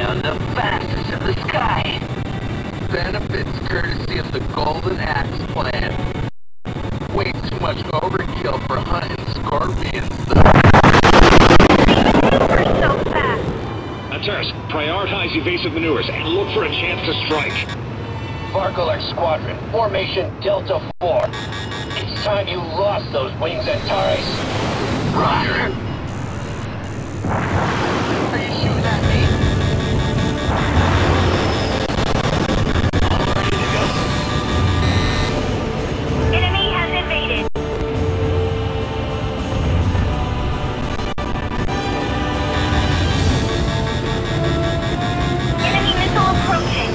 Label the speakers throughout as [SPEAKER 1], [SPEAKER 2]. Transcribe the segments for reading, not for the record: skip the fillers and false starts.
[SPEAKER 1] gun, the fastest in the sky. Benefits courtesy of the Golden Axe plan. Way too much overkill for hunting scorpions, though.
[SPEAKER 2] We're so fast.
[SPEAKER 3] Ataris, prioritize evasive maneuvers and look for a chance to strike.
[SPEAKER 4] Varcolac squadron, formation Delta 4. It's time you lost those wings, Antares.
[SPEAKER 1] Roger. Are you shooting at me?
[SPEAKER 4] All ready to go.
[SPEAKER 2] Enemy has invaded. Enemy missile approaching.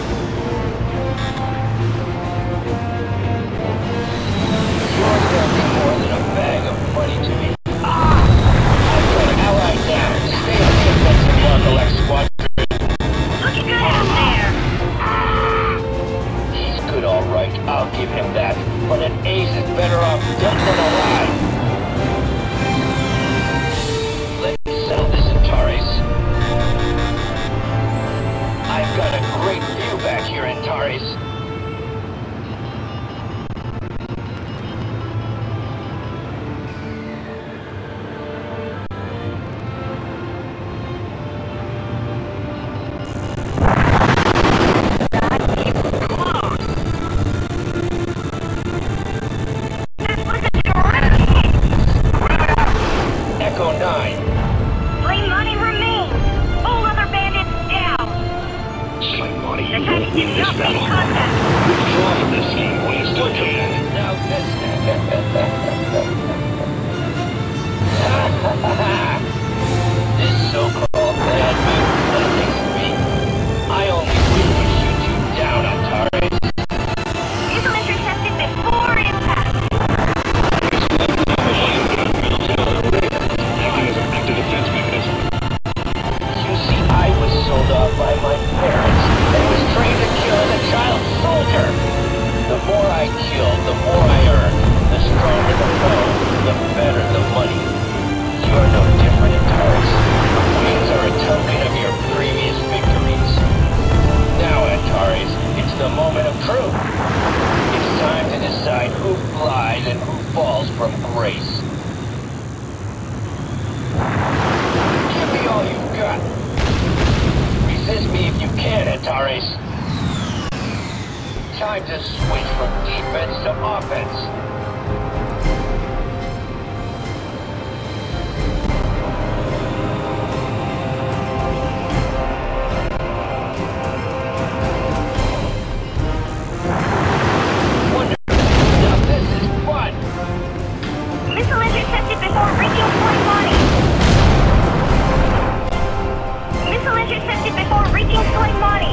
[SPEAKER 4] You're nothing more than a bag of money to me. I've got an ally down. Stay on the offensive, Varcolac squadron.
[SPEAKER 2] Looking good out there.
[SPEAKER 4] He's good, all right. I'll give him that. But an ace is better off dead than alive. Let's settle this, Antares. I've got a great view back here, Antares. Echo 9.
[SPEAKER 2] Sulejmani remains. All other bandits down.
[SPEAKER 3] Sulejmani,
[SPEAKER 2] The
[SPEAKER 3] you
[SPEAKER 2] tank
[SPEAKER 3] won't win
[SPEAKER 2] did
[SPEAKER 3] this
[SPEAKER 2] not make
[SPEAKER 3] battle.
[SPEAKER 2] contact.
[SPEAKER 3] Withdraw from this game while you still can.
[SPEAKER 4] Now this... this so-called bad move is nothing to me. I only wish to shoot you down, Antares.
[SPEAKER 2] Missile intercepted before impact.
[SPEAKER 3] Acting as an active defense mechanism.
[SPEAKER 4] You see, I was sold off by my parents and was trained to kill as a child soldier. The more I kill, the more I earn. The stronger the foe, the better the money. You're no different, Antares. Wings are a token of your previous victories. Now, Antares, it's the moment of truth. It's time to decide who flies and who falls from grace. Give me all you've got. Resist me if you can, Antares. Time to switch from defense to offense. Wonderful. Now this is fun.
[SPEAKER 2] Missile intercepted before reaching Sulejmani. Missile intercepted before reaching Sulejmani.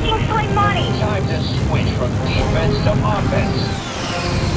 [SPEAKER 2] reaching sulejmani.
[SPEAKER 4] Time to switch from defense to offense.